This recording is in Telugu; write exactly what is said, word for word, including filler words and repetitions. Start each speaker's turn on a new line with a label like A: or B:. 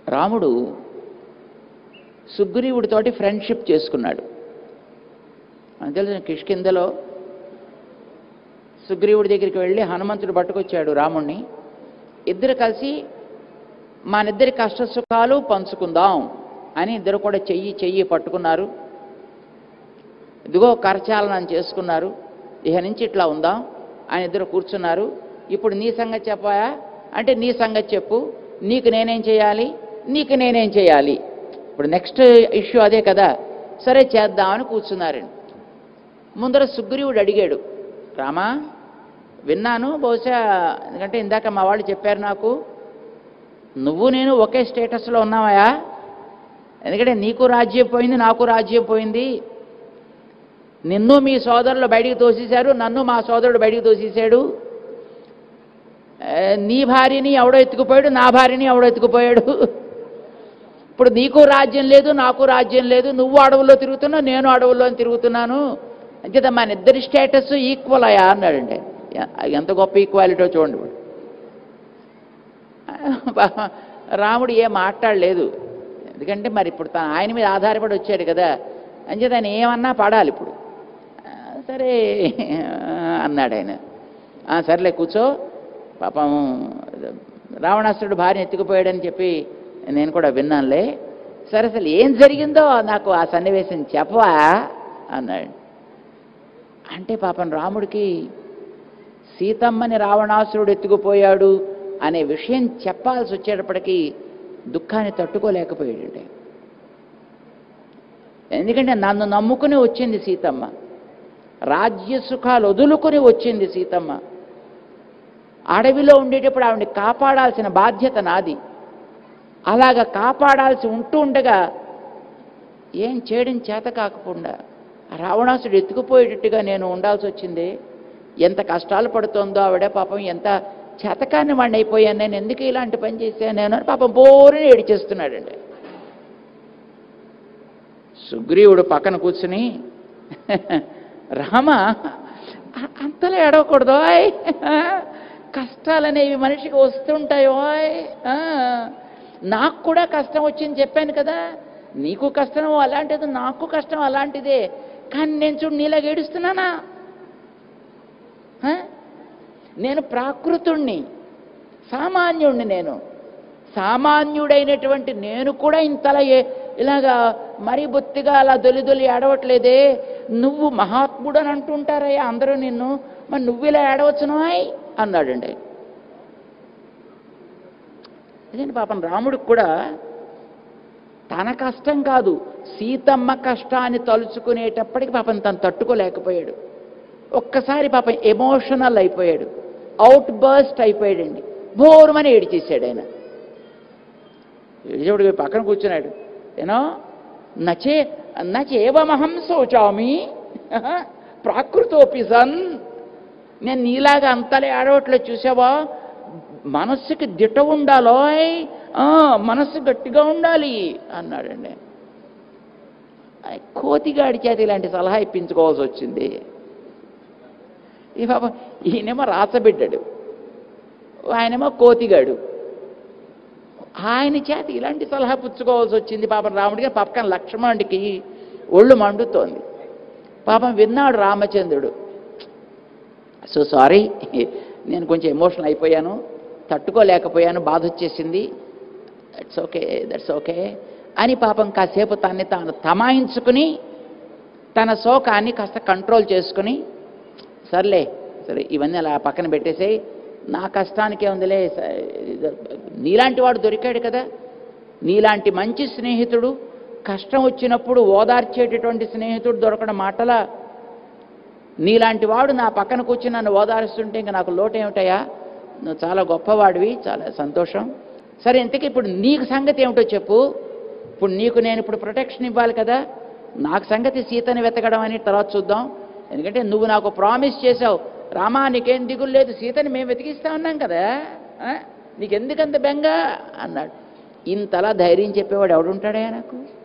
A: రాముడు సుగ్రీవుడితోటి ఫ్రెండ్షిప్ చేసుకున్నాడు. అని తెలిసిన కిష్కిందలో సుగ్రీవుడి దగ్గరికి వెళ్ళి హనుమంతుడు పట్టుకొచ్చాడు రాముణ్ణి. ఇద్దరు కలిసి మనిద్దరి కష్ట సుఖాలు పంచుకుందాం అని ఇద్దరు కూడా చెయ్యి చెయ్యి పట్టుకున్నారు. ఇదిగో కరచాలనం చేసుకున్నారు. ఇహ నుంచి ఇట్లా ఉందాం అని ఇద్దరు కూర్చున్నారు. ఇప్పుడు నీ సంగతి చెప్పాయా అంటే నీ సంగతి చెప్పు, నీకు నేనేం చేయాలి, నీకు నేనేం చేయాలి. ఇప్పుడు నెక్స్ట్ ఇష్యూ అదే కదా, సరే చేద్దామని కూర్చున్నారండి. ముందర సుగ్రీవుడు అడిగాడు, రామా విన్నాను, బహుశా ఎందుకంటే ఇందాక మా వాళ్ళు చెప్పారు నాకు, నువ్వు నేను ఒకే స్టేటస్లో ఉన్నావయా, ఎందుకంటే నీకు రాజ్యం పోయింది నాకు రాజ్యం పోయింది, నిన్ను మీ సోదరులు బయటికి తోసేశారు, నన్ను మా సోదరుడు బయటికి తోసేశాడు, నీ భార్యని ఎవడో ఎత్తుకుపోయాడు, నా భార్యని ఎవడో ఎత్తుకుపోయాడు, ఇప్పుడు నీకు రాజ్యం లేదు నాకు రాజ్యం లేదు, నువ్వు అడవుల్లో తిరుగుతున్నావు నేను అడవుల్లో తిరుగుతున్నాను, అంచేత మన ఇద్దరి స్టేటస్ ఈక్వల్ అయ్యా అన్నాడండి. ఎంత గొప్ప ఈక్వాలిటీ చూడండి. రాముడు ఏం మాట్లాడలేదు, ఎందుకంటే మరి ఇప్పుడు తన ఆయన మీద ఆధారపడి వచ్చాడు కదా, అంచేత ఆయన ఏమన్నా పడాలి ఇప్పుడు. సరే అన్నాడు ఆయన. సర్లే కూర్చో, పాపం రావణాసురుడు భార్య ఎత్తుకుపోయాడని చెప్పి నేను కూడా విన్నానులే, సరే అసలు ఏం జరిగిందో నాకు ఆ సన్నివేశం చెప్పవా అన్నాడు. అంటే పాపం రాముడికి సీతమ్మని రావణాసురుడు ఎత్తుకుపోయాడు అనే విషయం చెప్పాల్సి వచ్చేటప్పటికీ దుఃఖాన్ని తట్టుకోలేకపోయాడు. ఎందుకంటే నన్ను నమ్ముకుని వచ్చింది సీతమ్మ, రాజ్య సుఖాలు వదులుకొని వచ్చింది సీతమ్మ, అడవిలో ఉండేటప్పుడు ఆవిడని కాపాడాల్సిన బాధ్యత నాది, అలాగా కాపాడాల్సి ఉంటూ ఉండగా ఏం చేయడం చేత కాకుండా రావణాసుడు ఎత్తుకుపోయేటట్టుగా నేను ఉండాల్సి వచ్చింది. ఎంత కష్టాలు పడుతుందో ఆవిడ, పాపం ఎంత చేతకాన్ని వాడిని అయిపోయాను నేను, ఎందుకు ఇలాంటి పని చేశాను నేను అని పాపం బోరుని ఏడిచేస్తున్నాడండి. సుగ్రీవుడు పక్కన కూర్చుని, రామ అంతలో ఏడవకూడదు, కష్టాలనేవి మనిషికి వస్తుంటాయో, నాకు కూడా కష్టం వచ్చింది చెప్పాను కదా, నీకు కష్టం అలాంటిది నాకు కష్టం అలాంటిదే, కానీ నేను చూడు నీలాగా ఏడుస్తున్నానా, నేను ప్రాకృతుణ్ణి సామాన్యుణ్ణి, నేను సామాన్యుడైనటువంటి నేను కూడా ఇంతలా ఇలాగా మరీ బొత్తిగా అలా దొలి దొలి ఏడవట్లేదే, నువ్వు మహాత్ముడు అని అంటుంటారయ్యా అందరూ నిన్ను, మరి నువ్వు ఇలా ఏడవచ్చునాయ్ అన్నాడండి. అదేంటి పాపం రాముడికి కూడా తన కష్టం కాదు సీతమ్మ కష్టాన్ని తలుచుకునేటప్పటికి పాపం తను తట్టుకోలేకపోయాడు. ఒక్కసారి పాపం ఎమోషనల్ అయిపోయాడు, అవుట్ బర్స్ట్ అయిపోయాడండి, బోరుమని ఏడిచేశాడు ఆయన. ఏడిచేప్పుడు పక్కన కూర్చున్నాడు, ఏనో నచే నచేవమహం శోచామి ప్రాకృతోపి సన్, నేను నీలాగా అంతలే ఆడవట్లేదు చూసావా, మనస్సుకి దిట్ట ఉండాలో, మనస్సు గట్టిగా ఉండాలి అన్నాడండి. కోతిగాడి చేత ఇలాంటి సలహా ఇప్పించుకోవాల్సి వచ్చింది. ఈ పాప ఈయనేమో రాసబిడ్డాడు, ఆయనేమో కోతిగాడు, ఆయన చేత ఇలాంటి సలహా పుచ్చుకోవాల్సి వచ్చింది పాపం రాముడికి. పక్కన లక్ష్మణుడికి ఒళ్ళు మండుతోంది. పాపం విన్నాడు రామచంద్రుడు, సో సారీ నేను కొంచెం ఎమోషనల్ అయిపోయాను, తట్టుకోలేకపోయాను, బాధ వచ్చేసింది, దట్స్ ఓకే దట్స్ ఓకే అని పాపం కాసేపు తన్ని తాను తమాయించుకుని తన శోకాన్ని కాస్త కంట్రోల్ చేసుకుని, సర్లే సరే ఇవన్నీ అలా పక్కన పెట్టేసేయి, నా కష్టానికే ఉందిలే, నీలాంటి వాడు దొరికాడు కదా, నీలాంటి మంచి స్నేహితుడు, కష్టం వచ్చినప్పుడు ఓదార్చేటటువంటి స్నేహితుడు దొరకడం మాటలా, నీలాంటి వాడు నా పక్కన కూర్చుని నన్ను ఓదారుస్తుంటే ఇంకా నాకు లోటు ఏమిటయా, నువ్వు చాలా గొప్పవాడివి, చాలా సంతోషం. సరే ఇంతకీ ఇప్పుడు నీకు సంగతి ఏమిటో చెప్పు, ఇప్పుడు నీకు నేను ఇప్పుడు ప్రొటెక్షన్ ఇవ్వాలి కదా, నాకు సంగతి సీతని వెతకడం అని తర్వాత చూద్దాం, ఎందుకంటే నువ్వు నాకు ప్రామిస్ చేసావు, రామా నీకేం దిగులు లేదు, సీతని మేము వెతికిస్తా ఉన్నాం కదా, నీకెందుకంత బెంగ అన్నాడు. ఇంతలా ధైర్యం చెప్పేవాడు ఎవడుంటాడే నాకు?